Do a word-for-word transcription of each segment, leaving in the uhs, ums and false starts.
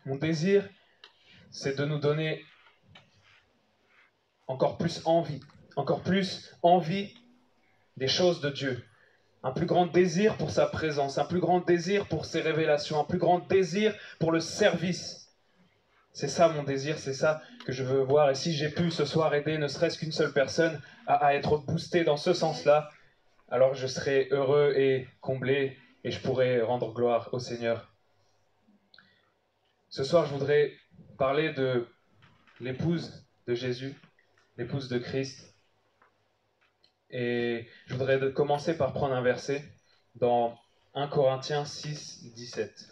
Mon désir, c'est de nous donner encore plus envie, encore plus envie des choses de Dieu. Un plus grand désir pour sa présence, un plus grand désir pour ses révélations, un plus grand désir pour le service. C'est ça mon désir, c'est ça que je veux voir. Et si j'ai pu ce soir aider ne serait-ce qu'une seule personne à, à être boostée dans ce sens-là, alors je serai heureux et comblé et je pourrai rendre gloire au Seigneur. Ce soir, je voudrais parler de l'épouse de Jésus, l'épouse de Christ. Et je voudrais commencer par prendre un verset dans un Corinthiens six, dix-sept.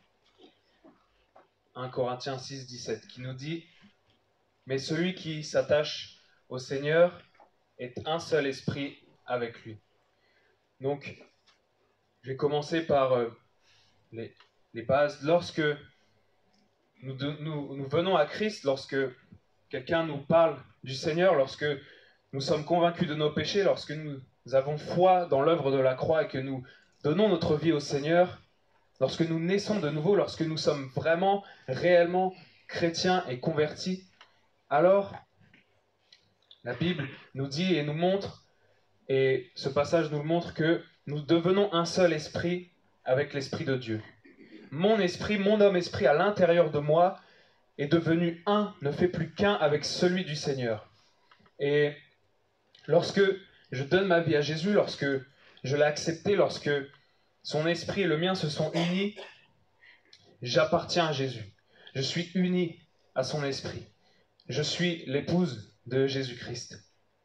un Corinthiens six, dix-sept, qui nous dit « Mais celui qui s'attache au Seigneur est un seul esprit avec lui. » Donc, je vais commencer par euh, les, les bases. Lorsque nous, nous, nous venons à Christ, lorsque quelqu'un nous parle du Seigneur, lorsque nous sommes convaincus de nos péchés, lorsque nous avons foi dans l'œuvre de la croix et que nous donnons notre vie au Seigneur, lorsque nous naissons de nouveau, lorsque nous sommes vraiment, réellement chrétiens et convertis, alors la Bible nous dit et nous montre, et ce passage nous le montre, que nous devenons un seul esprit avec l'Esprit de Dieu. Mon esprit, mon homme-esprit à l'intérieur de moi est devenu un, ne fait plus qu'un avec celui du Seigneur. Et lorsque je donne ma vie à Jésus, lorsque je l'ai accepté, lorsque son esprit et le mien se sont unis, j'appartiens à Jésus. Je suis uni à son esprit. Je suis l'épouse de Jésus-Christ.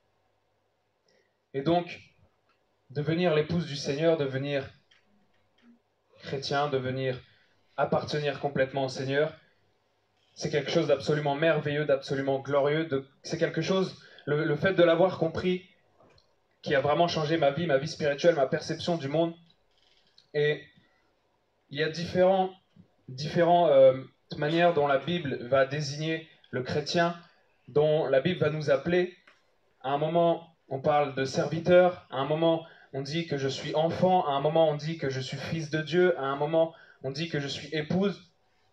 Et donc, devenir l'épouse du Seigneur, devenir chrétien, devenir appartenir complètement au Seigneur, c'est quelque chose d'absolument merveilleux, d'absolument glorieux. De, c'est quelque chose, le, le fait de l'avoir compris, qui a vraiment changé ma vie, ma vie spirituelle, ma perception du monde. Et il y a différents, différentes euh, manières dont la Bible va désigner le chrétien, dont la Bible va nous appeler. À un moment, on parle de serviteur. À un moment, on dit que je suis enfant. À un moment, on dit que je suis fils de Dieu. À un moment, on dit que je suis épouse.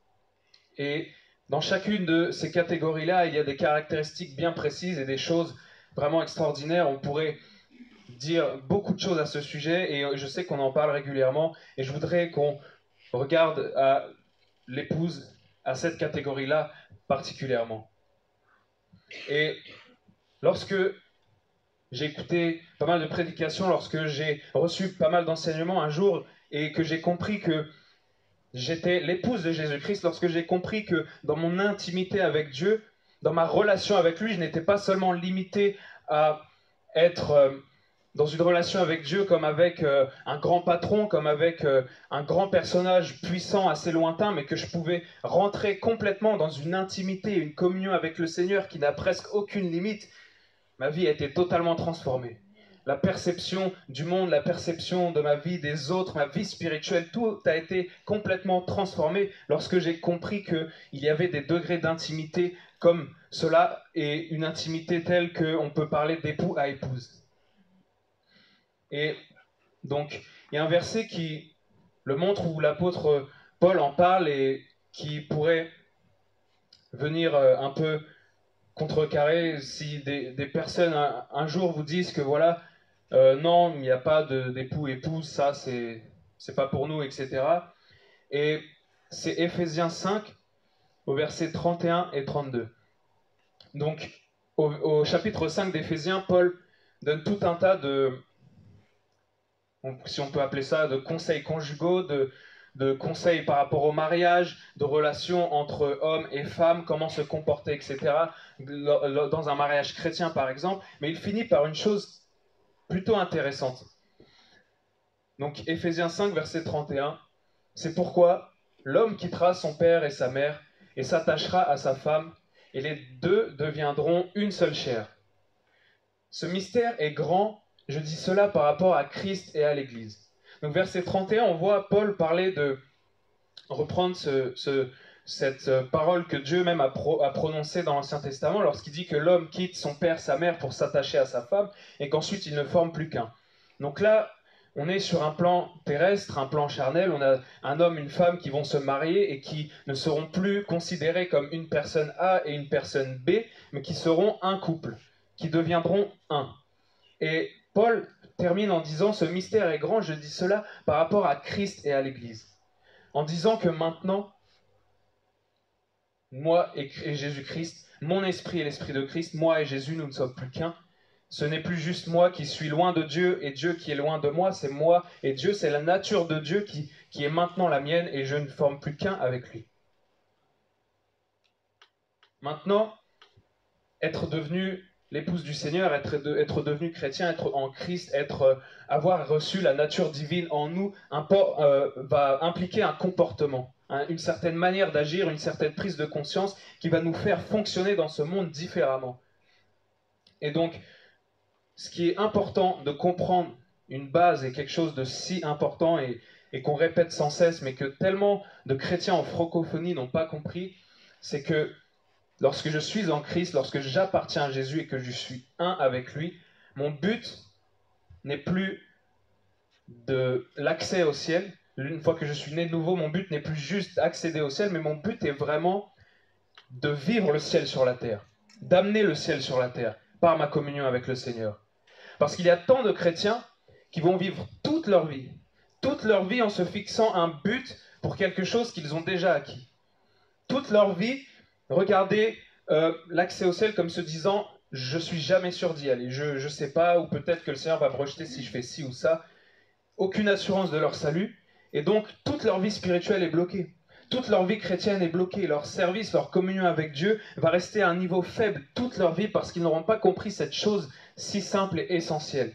Et dans chacune de ces catégories-là, il y a des caractéristiques bien précises et des choses vraiment extraordinaires. On pourrait dire beaucoup de choses à ce sujet et je sais qu'on en parle régulièrement. Et je voudrais qu'on regarde à l'épouse, à cette catégorie-là particulièrement. Et lorsque j'ai écouté pas mal de prédications, lorsque j'ai reçu pas mal d'enseignements un jour et que j'ai compris que j'étais l'épouse de Jésus-Christ, lorsque j'ai compris que dans mon intimité avec Dieu, dans ma relation avec lui, je n'étais pas seulement limité à être euh, dans une relation avec Dieu comme avec euh, un grand patron, comme avec euh, un grand personnage puissant assez lointain, mais que je pouvais rentrer complètement dans une intimité, une communion avec le Seigneur qui n'a presque aucune limite. Ma vie a été totalement transformée. La perception du monde, la perception de ma vie, des autres, ma vie spirituelle, tout a été complètement transformé lorsque j'ai compris qu'il y avait des degrés d'intimité comme cela et une intimité telle qu'on peut parler d'époux à épouse. Et donc, il y a un verset qui le montre où l'apôtre Paul en parle et qui pourrait venir un peu contrecarrer si des, des personnes un, un jour vous disent que voilà, euh, non, il n'y a pas de, d'époux, épouse, ça c'est, c'est pas pour nous, et cetera. Et c'est Éphésiens cinq, au verset trente et un et trente-deux. Donc, au, au chapitre cinq d'Éphésiens, Paul donne tout un tas de, si on peut appeler ça, de conseils conjugaux, de, de conseils par rapport au mariage, de relations entre hommes et femmes, comment se comporter, et cetera, dans un mariage chrétien par exemple, mais il finit par une chose plutôt intéressante. Donc Éphésiens cinq, verset trente et un, c'est pourquoi l'homme quittera son père et sa mère et s'attachera à sa femme, et les deux deviendront une seule chair. Ce mystère est grand, je dis cela par rapport à Christ et à l'Église. Donc verset trente et un, on voit Paul parler de reprendre ce, ce, cette parole que Dieu même a, pro, a prononcée dans l'Ancien Testament lorsqu'il dit que l'homme quitte son père, sa mère pour s'attacher à sa femme et qu'ensuite il ne forme plus qu'un. Donc là, On est sur un plan terrestre, un plan charnel, on a un homme, une femme qui vont se marier et qui ne seront plus considérés comme une personne A et une personne B, mais qui seront un couple, qui deviendront un. Et Paul termine en disant « Ce mystère est grand, je dis cela par rapport à Christ et à l'Église. » En disant que maintenant, moi et Jésus-Christ, mon esprit et l'esprit de Christ, moi et Jésus, nous ne sommes plus qu'un. Ce n'est plus juste moi qui suis loin de Dieu et Dieu qui est loin de moi, c'est moi et Dieu, c'est la nature de Dieu qui, qui est maintenant la mienne et je ne forme plus qu'un avec lui. Maintenant, être devenu l'épouse du Seigneur, être, de, être devenu chrétien, être en Christ, être, euh, avoir reçu la nature divine en nous, import, euh, va impliquer un comportement, hein, une certaine manière d'agir, une certaine prise de conscience qui va nous faire fonctionner dans ce monde différemment. Et donc, ce qui est important de comprendre, une base et quelque chose de si important et, et qu'on répète sans cesse, mais que tellement de chrétiens en francophonie n'ont pas compris, c'est que lorsque je suis en Christ, lorsque j'appartiens à Jésus et que je suis un avec lui, mon but n'est plus de l'accès au ciel. Une fois que je suis né de nouveau, mon but n'est plus juste accéder au ciel, mais mon but est vraiment de vivre le ciel sur la terre, d'amener le ciel sur la terre par ma communion avec le Seigneur. Parce qu'il y a tant de chrétiens qui vont vivre toute leur vie, toute leur vie en se fixant un but pour quelque chose qu'ils ont déjà acquis. Toute leur vie, regarder euh, l'accès au ciel comme se disant « je suis jamais sûr d'y aller, je ne sais pas, ou peut-être que le Seigneur va me rejeter si je fais ci ou ça ». Aucune assurance de leur salut, et donc toute leur vie spirituelle est bloquée. Toute leur vie chrétienne est bloquée, leur service, leur communion avec Dieu va rester à un niveau faible toute leur vie parce qu'ils n'auront pas compris cette chose si simple et essentielle.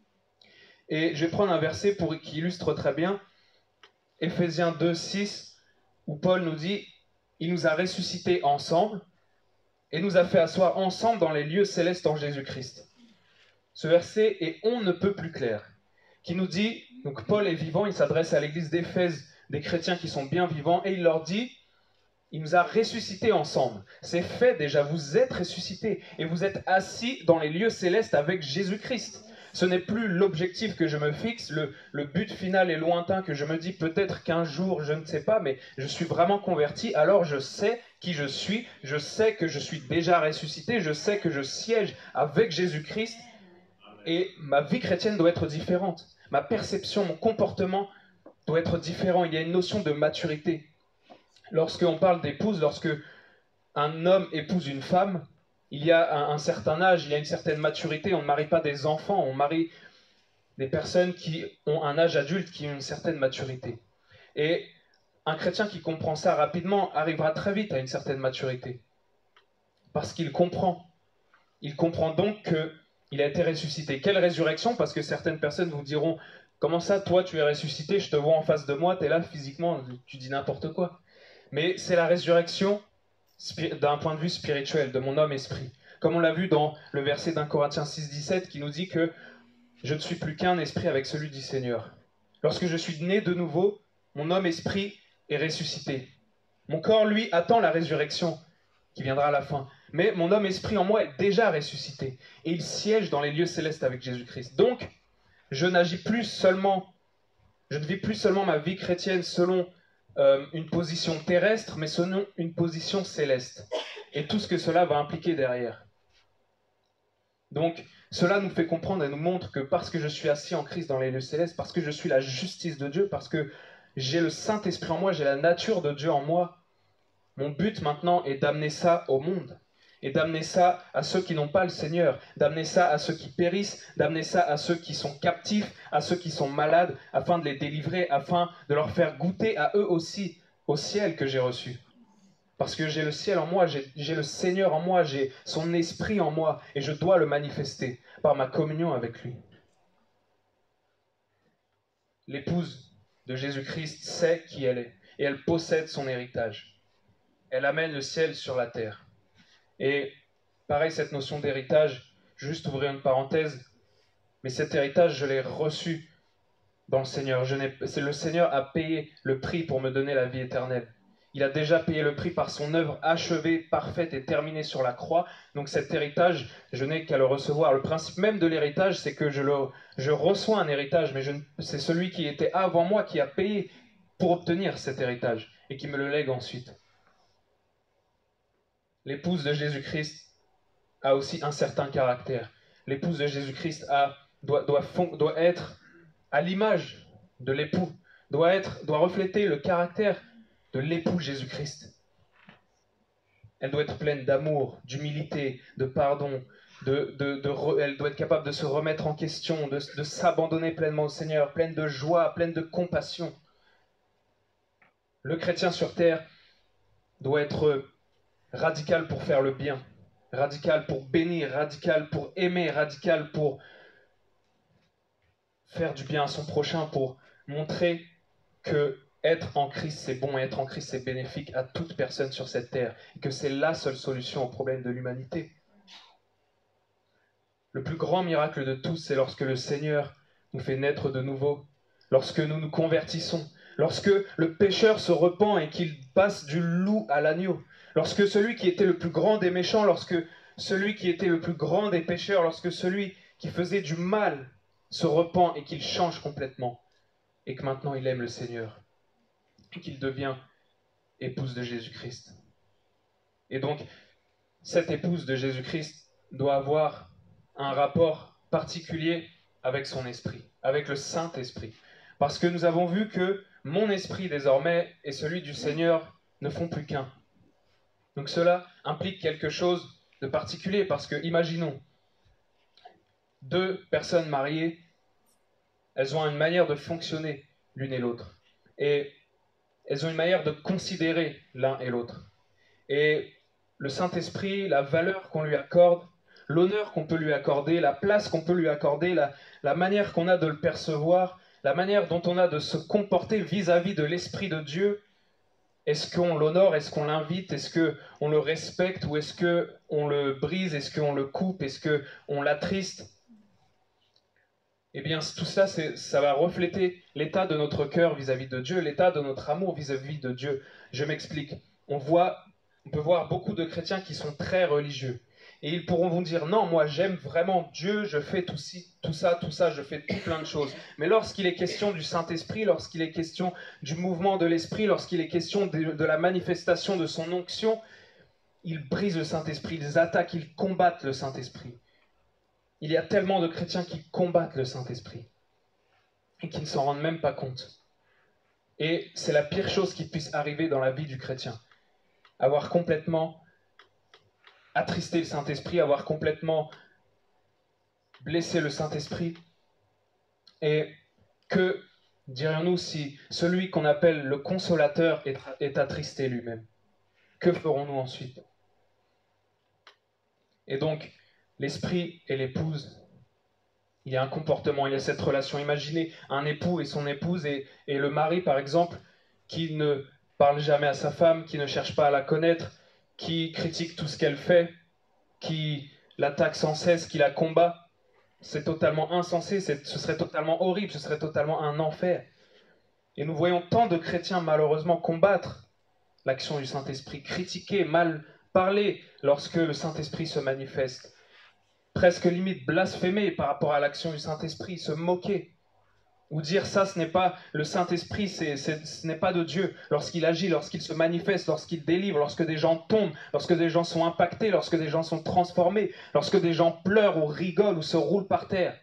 Et je vais prendre un verset pour, qui illustre très bien, Éphésiens deux, six, où Paul nous dit « Il nous a ressuscités ensemble et nous a fait asseoir ensemble dans les lieux célestes en Jésus-Christ. » Ce verset est on ne peut plus clair, qui nous dit, donc Paul est vivant, il s'adresse à l'église d'Éphèse, des chrétiens qui sont bien vivants, et il leur dit, il nous a ressuscités ensemble. C'est fait déjà, vous êtes ressuscités, et vous êtes assis dans les lieux célestes avec Jésus-Christ. Ce n'est plus l'objectif que je me fixe, le, le but final est lointain, que je me dis peut-être qu'un jour, je ne sais pas, mais je suis vraiment converti, alors je sais qui je suis, je sais que je suis déjà ressuscité, je sais que je siège avec Jésus-Christ, et ma vie chrétienne doit être différente. Ma perception, mon comportement doit être différent. Il y a une notion de maturité. Lorsqu'on parle d'épouse, lorsque un homme épouse une femme, il y a un, un certain âge, il y a une certaine maturité. On ne marie pas des enfants, on marie des personnes qui ont un âge adulte, qui ont une certaine maturité. Et un chrétien qui comprend ça rapidement arrivera très vite à une certaine maturité. Parce qu'il comprend. Il comprend donc que il a été ressuscité. Quelle résurrection? Parce que certaines personnes vous diront « Comment ça, toi, tu es ressuscité? Je te vois en face de moi, tu es là physiquement, tu dis n'importe quoi. » Mais c'est la résurrection d'un point de vue spirituel, de mon homme-esprit. Comme on l'a vu dans le verset d'un Corinthiens six, dix-sept, qui nous dit que « Je ne suis plus qu'un esprit avec celui du Seigneur. » Lorsque je suis né de nouveau, mon homme-esprit est ressuscité. Mon corps, lui, attend la résurrection qui viendra à la fin. Mais mon homme-esprit en moi est déjà ressuscité. Et il siège dans les lieux célestes avec Jésus-Christ. Donc, je n'agis plus seulement, je ne vis plus seulement ma vie chrétienne selon euh, une position terrestre, mais selon une position céleste. Et tout ce que cela va impliquer derrière. Donc, cela nous fait comprendre et nous montre que parce que je suis assis en Christ dans les lieux célestes, parce que je suis la justice de Dieu, parce que j'ai le Saint-Esprit en moi, j'ai la nature de Dieu en moi, mon but maintenant est d'amener ça au monde. Et d'amener ça à ceux qui n'ont pas le Seigneur, d'amener ça à ceux qui périssent, d'amener ça à ceux qui sont captifs, à ceux qui sont malades, afin de les délivrer, afin de leur faire goûter à eux aussi au ciel que j'ai reçu. Parce que j'ai le ciel en moi, j'ai le Seigneur en moi, j'ai son esprit en moi, et je dois le manifester par ma communion avec lui. L'épouse de Jésus-Christ sait qui elle est, et elle possède son héritage. Elle amène le ciel sur la terre. Et pareil, cette notion d'héritage, juste ouvrir une parenthèse, mais cet héritage, je l'ai reçu dans le Seigneur. Je n'ai, c'est le Seigneur a payé le prix pour me donner la vie éternelle. Il a déjà payé le prix par son œuvre achevée, parfaite et terminée sur la croix. Donc cet héritage, je n'ai qu'à le recevoir. Le principe même de l'héritage, c'est que je, le, je reçois un héritage, mais c'est celui qui était avant moi qui a payé pour obtenir cet héritage et qui me le lègue ensuite. L'épouse de Jésus-Christ a aussi un certain caractère. L'épouse de Jésus-Christ a, doit, doit, doit être à l'image de l'époux, doit, être, doit refléter le caractère de l'époux Jésus-Christ. Elle doit être pleine d'amour, d'humilité, de pardon, de, de, de re, elle doit être capable de se remettre en question, de, de s'abandonner pleinement au Seigneur, pleine de joie, pleine de compassion. Le chrétien sur terre doit être radical pour faire le bien, radical pour bénir, radical pour aimer, radical pour faire du bien à son prochain, pour montrer que être en Christ c'est bon et être en Christ c'est bénéfique à toute personne sur cette terre et que c'est la seule solution au problème de l'humanité. Le plus grand miracle de tous, c'est lorsque le Seigneur nous fait naître de nouveau, lorsque nous nous convertissons, lorsque le pécheur se repent et qu'il passe du loup à l'agneau, lorsque celui qui était le plus grand des méchants, lorsque celui qui était le plus grand des pécheurs, lorsque celui qui faisait du mal se repent et qu'il change complètement et que maintenant il aime le Seigneur et qu'il devient épouse de Jésus-Christ. Et donc, cette épouse de Jésus-Christ doit avoir un rapport particulier avec son esprit, avec le Saint-Esprit. Parce que nous avons vu que mon esprit désormais et celui du Seigneur ne font plus qu'un. Donc cela implique quelque chose de particulier parce que, imaginons, deux personnes mariées, elles ont une manière de fonctionner l'une et l'autre. Et elles ont une manière de considérer l'un et l'autre. Et le Saint-Esprit, la valeur qu'on lui accorde, l'honneur qu'on peut lui accorder, la place qu'on peut lui accorder, la, la manière qu'on a de le percevoir, la manière dont on a de se comporter vis-à-vis de l'Esprit de Dieu, est-ce qu'on l'honore, est-ce qu'on l'invite, est-ce qu'on le respecte ou est-ce qu'on le brise, est-ce qu'on le coupe, est-ce qu'on l'attriste? Eh bien, tout ça, ça va refléter l'état de notre cœur vis-à-vis de Dieu, l'état de notre amour vis-à-vis de Dieu. Je m'explique. On voit, on peut voir beaucoup de chrétiens qui sont très religieux. Et ils pourront vous dire, non, moi j'aime vraiment Dieu, je fais tout, ci, tout ça, tout ça, je fais tout plein de choses. Mais lorsqu'il est question du Saint-Esprit, lorsqu'il est question du mouvement de l'Esprit, lorsqu'il est question de, de la manifestation de son onction, ils brisent le Saint-Esprit, ils attaquent, ils combattent le Saint-Esprit. Il y a tellement de chrétiens qui combattent le Saint-Esprit et qui ne s'en rendent même pas compte. Et c'est la pire chose qui puisse arriver dans la vie du chrétien. Avoir complètement attristé le Saint-Esprit, avoir complètement blessé le Saint-Esprit. Et que dirions-nous si celui qu'on appelle le consolateur est, est attristé lui-même? Que ferons-nous ensuite? Et donc, l'esprit et l'épouse, il y a un comportement, il y a cette relation. Imaginez un époux et son épouse et, et le mari, par exemple, qui ne parle jamais à sa femme, qui ne cherche pas à la connaître, qui critique tout ce qu'elle fait, qui l'attaque sans cesse, qui la combat. C'est totalement insensé, ce serait totalement horrible, ce serait totalement un enfer. Et nous voyons tant de chrétiens malheureusement combattre l'action du Saint-Esprit, critiquer, mal parler lorsque le Saint-Esprit se manifeste. Presque limite blasphémer par rapport à l'action du Saint-Esprit, se moquer, ou dire ça, ce n'est pas le Saint-Esprit, c'est, c'est, ce n'est pas de Dieu. Lorsqu'il agit, lorsqu'il se manifeste, lorsqu'il délivre, lorsque des gens tombent, lorsque des gens sont impactés, lorsque des gens sont transformés, lorsque des gens pleurent ou rigolent ou se roulent par terre.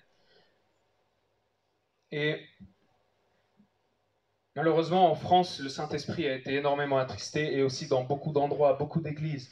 Et malheureusement, en France, le Saint-Esprit a été énormément attristé et aussi dans beaucoup d'endroits, beaucoup d'églises.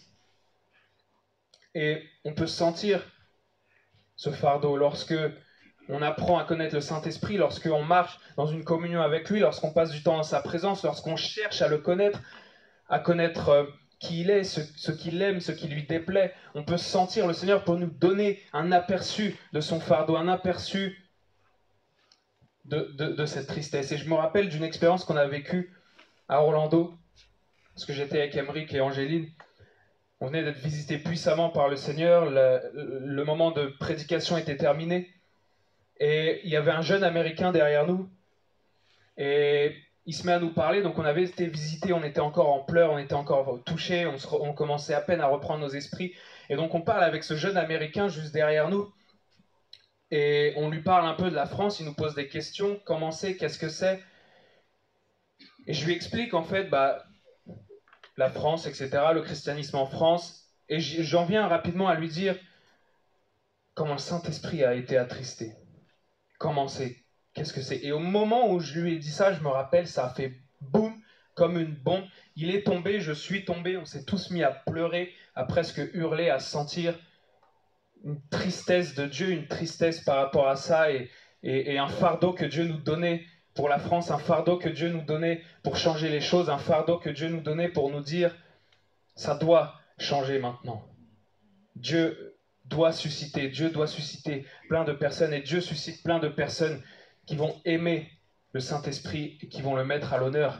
Et on peut sentir ce fardeau lorsque on apprend à connaître le Saint-Esprit, lorsqu'on marche dans une communion avec lui, lorsqu'on passe du temps dans sa présence, lorsqu'on cherche à le connaître, à connaître euh, qui il est, ce, ce qu'il aime, ce qui lui déplaît. On peut sentir le Seigneur pour nous donner un aperçu de son fardeau, un aperçu de, de, de cette tristesse. Et je me rappelle d'une expérience qu'on a vécue à Orlando, parce que j'étais avec Emeric et Angéline. On venait d'être visités puissamment par le Seigneur, le, le moment de prédication était terminé. Et il y avait un jeune Américain derrière nous. Et il se met à nous parler. Donc on avait été visité, on était encore en pleurs, on était encore touchés, on, se, on commençait à peine à reprendre nos esprits. Et donc on parle avec ce jeune Américain juste derrière nous. Et on lui parle un peu de la France, il nous pose des questions, comment c'est, qu'est-ce que c'est. Et je lui explique en fait bah, la France, et cetera, le christianisme en France. Et j'en viens rapidement à lui dire comment le Saint-Esprit a été attristé. Comment c'est, qu'est-ce que c'est. Et au moment où je lui ai dit ça, je me rappelle, ça a fait boum, comme une bombe. Il est tombé, je suis tombé, on s'est tous mis à pleurer, à presque hurler, à sentir une tristesse de Dieu, une tristesse par rapport à ça et, et, et un fardeau que Dieu nous donnait pour la France, un fardeau que Dieu nous donnait pour changer les choses, un fardeau que Dieu nous donnait pour nous dire ça doit changer maintenant. Dieu doit susciter, Dieu doit susciter plein de personnes et Dieu suscite plein de personnes qui vont aimer le Saint-Esprit et qui vont le mettre à l'honneur.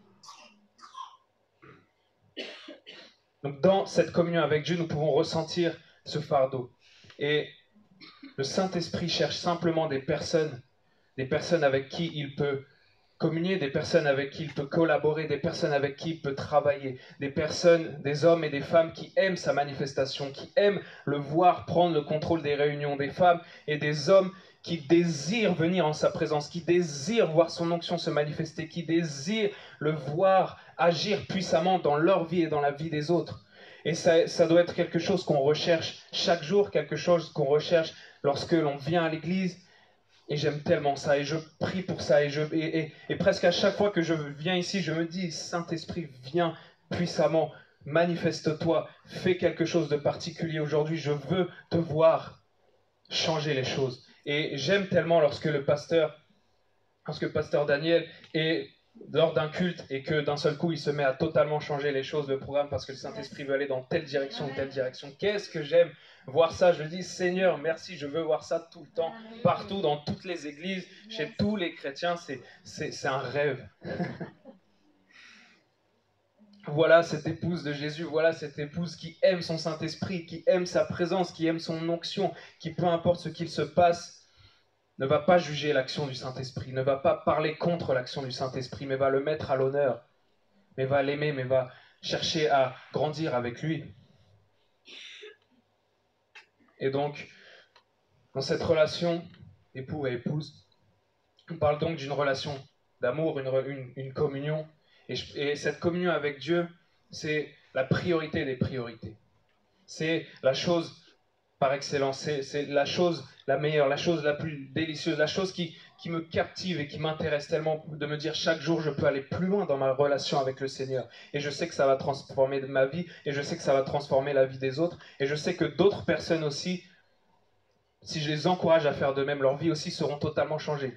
Donc dans cette communion avec Dieu, nous pouvons ressentir ce fardeau. Et le Saint-Esprit cherche simplement des personnes, des personnes avec qui il peut communier, des personnes avec qui il peut collaborer, des personnes avec qui il peut travailler, des personnes, des hommes et des femmes qui aiment sa manifestation, qui aiment le voir prendre le contrôle des réunions, des femmes et des hommes qui désirent venir en sa présence, qui désirent voir son onction se manifester, qui désirent le voir agir puissamment dans leur vie et dans la vie des autres. Et ça, ça doit être quelque chose qu'on recherche chaque jour, quelque chose qu'on recherche lorsque l'on vient à l'église. Et j'aime tellement ça, et je prie pour ça, et, je, et, et, et presque à chaque fois que je viens ici, je me dis, Saint-Esprit, viens puissamment, manifeste-toi, fais quelque chose de particulier aujourd'hui, je veux te voir changer les choses. Et j'aime tellement lorsque le pasteur, lorsque le pasteur Daniel est lors d'un culte et que d'un seul coup il se met à totalement changer les choses, le programme, parce que le Saint-Esprit veut aller dans telle direction ou telle direction. Qu'est-ce que j'aime voir ça. Je dis Seigneur, merci, je veux voir ça tout le temps, partout, dans toutes les églises, chez tous les chrétiens. C'est, c'est, c'est un rêve. Voilà cette épouse de Jésus, voilà cette épouse qui aime son Saint-Esprit, qui aime sa présence, qui aime son onction, qui peu importe ce qu'il se passe, ne va pas juger l'action du Saint-Esprit, ne va pas parler contre l'action du Saint-Esprit, mais va le mettre à l'honneur, mais va l'aimer, mais va chercher à grandir avec lui. Et donc, dans cette relation, époux et épouse, on parle donc d'une relation d'amour, une, une, une communion. Et, je, et cette communion avec Dieu, c'est la priorité des priorités. C'est la chose par excellence, c'est, c'est la chose la meilleure, la chose la plus délicieuse, la chose qui, qui me captive et qui m'intéresse tellement, de me dire chaque jour je peux aller plus loin dans ma relation avec le Seigneur. Et je sais que ça va transformer ma vie, et je sais que ça va transformer la vie des autres, et je sais que d'autres personnes aussi, si je les encourage à faire de même, leur vie aussi seront totalement changées.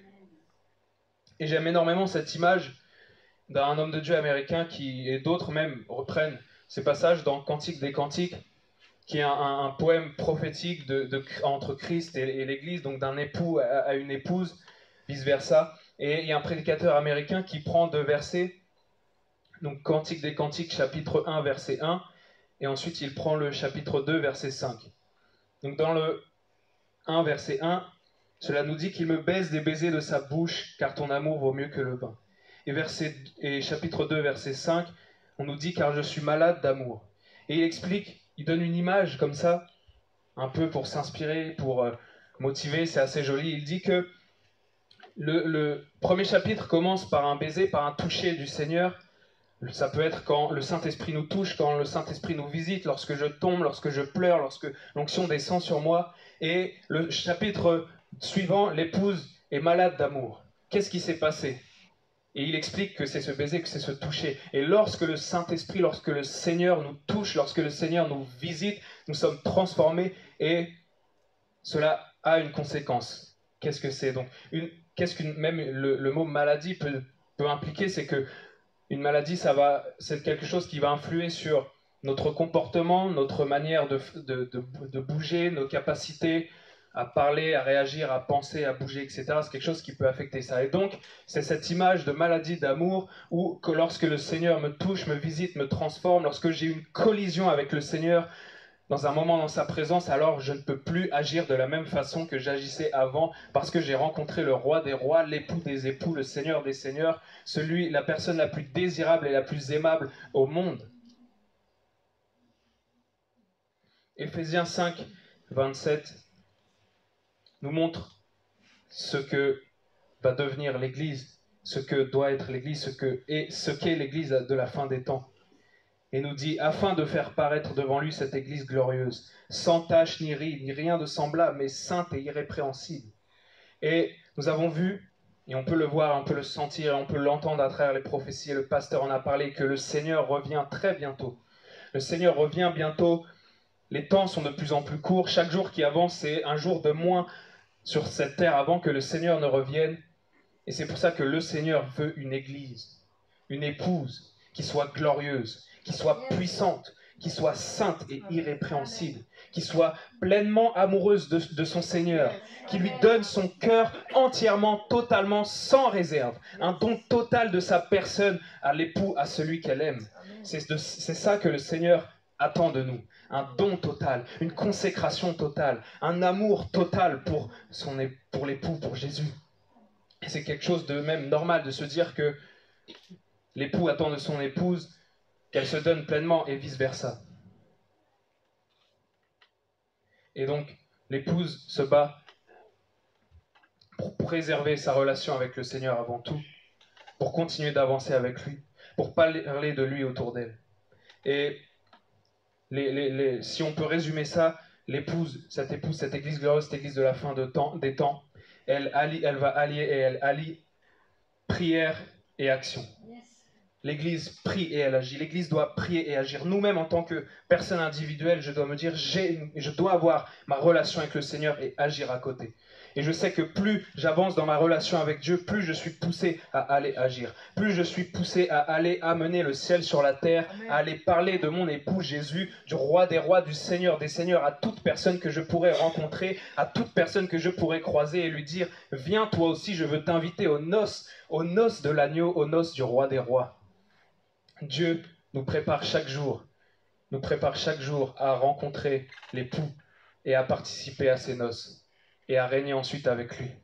Et j'aime énormément cette image d'un homme de Dieu américain qui, et d'autres même, reprennent ces passages dans Cantique des Cantiques, qui est un, un, un poème prophétique de, de, entre Christ et, et l'Église, donc d'un époux à, à une épouse, vice-versa. Et il y a un prédicateur américain qui prend deux versets, donc Cantique des Cantiques, chapitre un, verset un, et ensuite il prend le chapitre deux, verset cinq. Donc dans le un, verset un, cela nous dit qu'il me baise des baisers de sa bouche, car ton amour vaut mieux que le vin. Et, verset, et chapitre deux, verset cinq, on nous dit car je suis malade d'amour. Et il explique, il donne une image comme ça, un peu pour s'inspirer, pour euh, motiver, c'est assez joli. Il dit que le, le premier chapitre commence par un baiser, par un toucher du Seigneur. Ça peut être quand le Saint-Esprit nous touche, quand le Saint-Esprit nous visite, lorsque je tombe, lorsque je pleure, lorsque l'onction descend sur moi. Et le chapitre suivant, l'épouse est malade d'amour. Qu'est-ce qui s'est passé ? Et il explique que c'est ce baiser, que c'est ce toucher. Et lorsque le Saint-Esprit, lorsque le Seigneur nous touche, lorsque le Seigneur nous visite, nous sommes transformés et cela a une conséquence. Qu'est-ce que c'est donc une, qu'est-ce qu'une, même le, le mot maladie peut, peut impliquer, c'est que une maladie, ça va, c'est quelque chose qui va influer sur notre comportement, notre manière de, de, de, de bouger, nos capacités à parler, à réagir, à penser, à bouger, et cetera. C'est quelque chose qui peut affecter ça. Et donc, c'est cette image de maladie d'amour où que lorsque le Seigneur me touche, me visite, me transforme, lorsque j'ai une collision avec le Seigneur, dans un moment dans sa présence, alors je ne peux plus agir de la même façon que j'agissais avant, parce que j'ai rencontré le roi des rois, l'époux des époux, le seigneur des seigneurs, celui, la personne la plus désirable et la plus aimable au monde. Éphésiens cinq, vingt-sept nous montre ce que va devenir l'Église, ce que doit être l'Église, ce que est, ce qu'est l'Église de la fin des temps. Et nous dit, afin de faire paraître devant lui cette Église glorieuse, sans tache ni ride, ni rien de semblable, mais sainte et irrépréhensible. Et nous avons vu, et on peut le voir, on peut le sentir, on peut l'entendre à travers les prophéties, et le pasteur en a parlé, que le Seigneur revient très bientôt. Le Seigneur revient bientôt, les temps sont de plus en plus courts, chaque jour qui avance, c'est un jour de moins sur cette terre avant que le Seigneur ne revienne. Et c'est pour ça que le Seigneur veut une Église, une épouse qui soit glorieuse, qui soit puissante, qui soit sainte et irrépréhensible, qui soit pleinement amoureuse de, de son Seigneur, qui lui donne son cœur entièrement, totalement, sans réserve, un don total de sa personne à l'époux, à celui qu'elle aime. C'est de, c'est ça que le Seigneur attend de nous, un don total, une consécration totale, un amour total pour, son, pour l'époux, pour Jésus. Et c'est quelque chose de même normal de se dire que l'époux attend de son épouse qu'elle se donne pleinement et vice-versa. Et donc, l'épouse se bat pour préserver sa relation avec le Seigneur avant tout, pour continuer d'avancer avec lui, pour parler de lui autour d'elle. Et les, les, les, si on peut résumer ça, l'épouse, cette épouse, cette église glorieuse, cette église de la fin de temps, des temps, elle, allie, elle va allier et elle allie prière et action. L'Église prie et elle agit. L'Église doit prier et agir. Nous-mêmes, en tant que personne individuelle, je dois me dire, j'ai, je dois avoir ma relation avec le Seigneur et agir à côté. Et je sais que plus j'avance dans ma relation avec Dieu, plus je suis poussé à aller agir. Plus je suis poussé à aller amener le ciel sur la terre, à aller parler de mon époux Jésus, du roi des rois, du Seigneur des seigneurs, à toute personne que je pourrais rencontrer, à toute personne que je pourrais croiser et lui dire, viens toi aussi, je veux t'inviter aux noces, aux noces de l'agneau, aux noces du roi des rois. Dieu nous prépare chaque jour, nous prépare chaque jour à rencontrer l'époux et à participer à ses noces et à régner ensuite avec lui.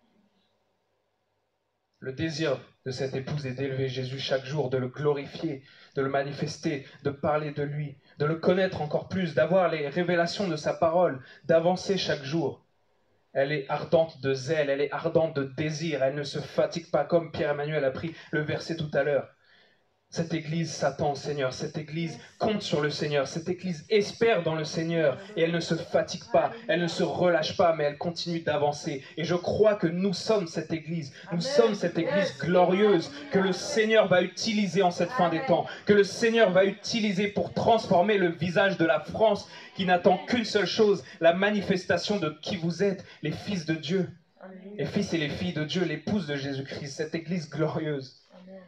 Le désir de cette épouse est d'élever Jésus chaque jour, de le glorifier, de le manifester, de parler de lui, de le connaître encore plus, d'avoir les révélations de sa parole, d'avancer chaque jour. Elle est ardente de zèle, elle est ardente de désir, elle ne se fatigue pas comme Pierre-Emmanuel a pris le verset tout à l'heure. Cette Église s'attend au Seigneur, cette Église compte sur le Seigneur, cette Église espère dans le Seigneur et elle ne se fatigue pas, elle ne se relâche pas, mais elle continue d'avancer. Et je crois que nous sommes cette Église, nous sommes cette Église glorieuse que le Seigneur va utiliser en cette fin des temps, que le Seigneur va utiliser pour transformer le visage de la France qui n'attend qu'une seule chose, la manifestation de qui vous êtes, les fils de Dieu, les fils et les filles de Dieu, l'épouse de Jésus-Christ, cette Église glorieuse.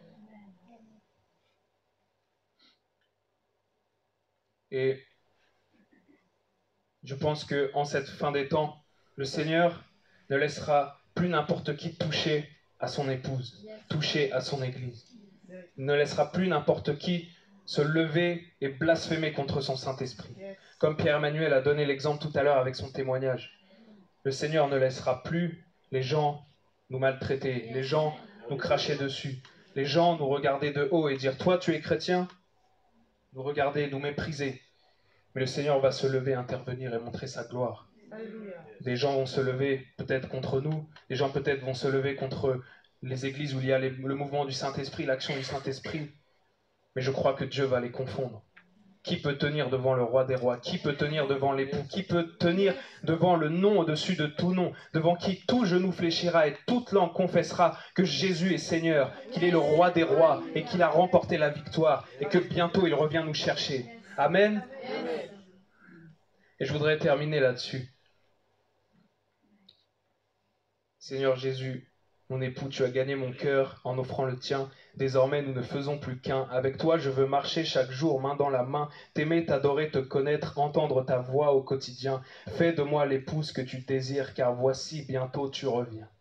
Et je pense qu'en cette fin des temps, le Seigneur ne laissera plus n'importe qui toucher à son épouse, toucher à son Église. Il ne laissera plus n'importe qui se lever et blasphémer contre son Saint-Esprit. Comme Pierre-Emmanuel a donné l'exemple tout à l'heure avec son témoignage. Le Seigneur ne laissera plus les gens nous maltraiter, les gens nous cracher dessus, les gens nous regarder de haut et dire « Toi, tu es chrétien ?» nous regarder, nous mépriser. Mais le Seigneur va se lever, intervenir et montrer sa gloire. Des gens vont se lever peut-être contre nous, des gens peut-être vont se lever contre les églises où il y a les, le mouvement du Saint-Esprit, l'action du Saint-Esprit. Mais je crois que Dieu va les confondre. Qui peut tenir devant le roi des rois? Qui peut tenir devant l'époux? Qui peut tenir devant le nom au-dessus de tout nom? Devant qui tout genou fléchira et toute langue confessera que Jésus est Seigneur, qu'il est le roi des rois et qu'il a remporté la victoire et que bientôt il revient nous chercher. Amen. Et je voudrais terminer là-dessus. Seigneur Jésus, mon époux, tu as gagné mon cœur en offrant le tien. Désormais, nous ne faisons plus qu'un. Avec toi, je veux marcher chaque jour, main dans la main, t'aimer, t'adorer, te connaître, entendre ta voix au quotidien. Fais de moi l'épouse que tu désires, car voici, bientôt tu reviens.